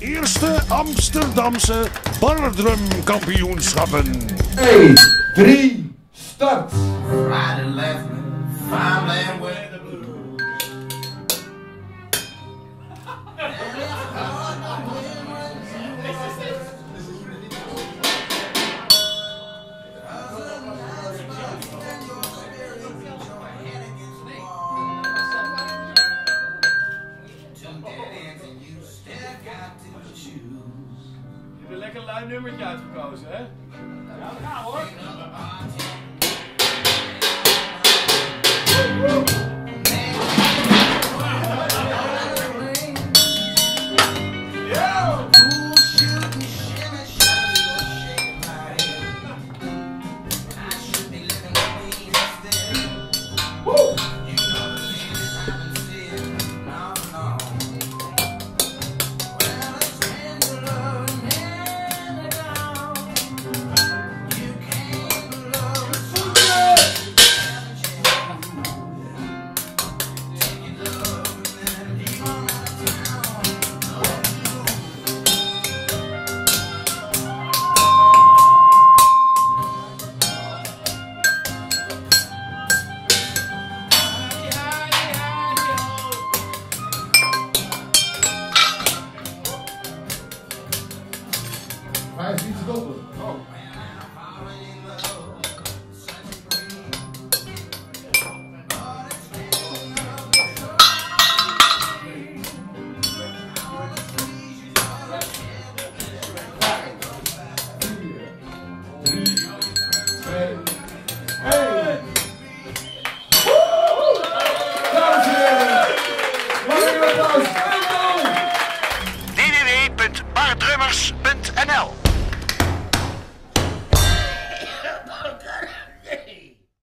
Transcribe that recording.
eerste Amsterdamse Bardrummen kampioenschappen. 1, 3, start! Right and left me, Fumbling with the blues. Je hebt een lekker lui nummertje uitgekozen, hè? Ja, we gaan hoor. www.bardrummers.nl